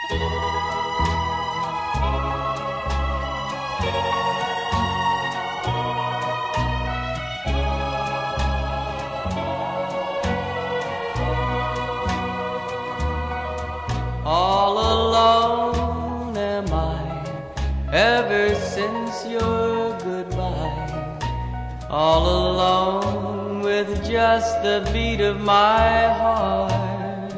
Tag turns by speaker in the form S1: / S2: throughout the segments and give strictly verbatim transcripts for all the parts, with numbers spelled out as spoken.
S1: All alone am I, ever since your goodbye. All alone with just the beat of my heart.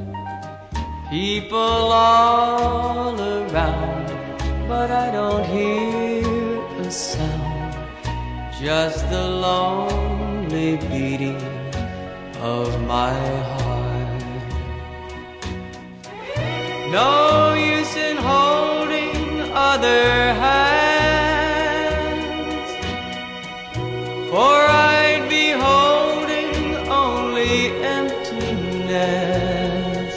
S1: People all around, but I don't hear a sound. Just the lonely beating of my heart. No use in holding other hands, for I'd be holding only emptiness.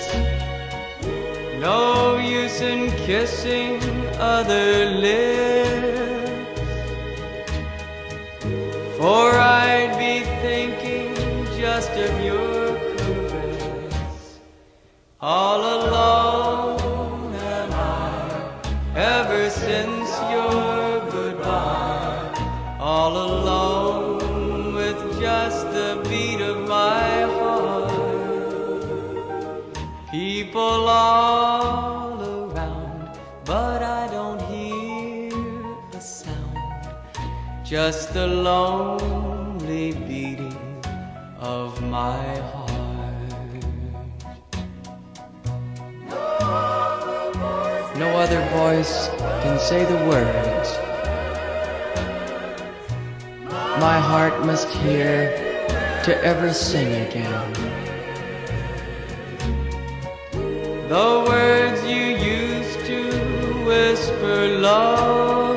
S1: No use in kissing other lips, for I'd be thinking just of your caress. All alone am I, ever since your goodbye. All alone with just the beat of my heart. People all around, but I don't hear a sound. Just the lonely beating of my heart. No other voice can say the words my heart must hear to ever sing again. The words you used to whisper low,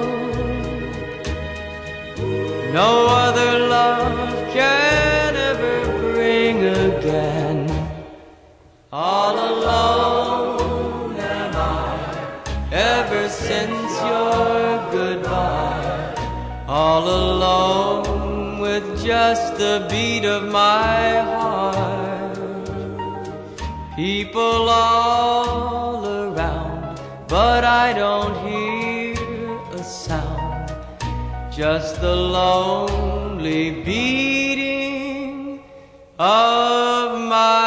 S1: no other love can ever bring again. All alone am I, ever since your goodbye. All alone with just the beat of my heart. People all around, but I don't hear a sound. Just the lonely beating of my